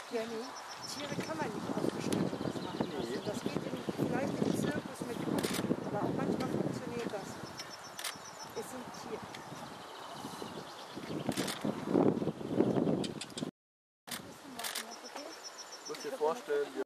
Jenny, Tiere kann man nicht aufgestellt machen lassen. Das geht vielleicht im Zirkus mit Kunden, aber auch manchmal funktioniert das. Es sind Tiere. Du musst dir vorstellen,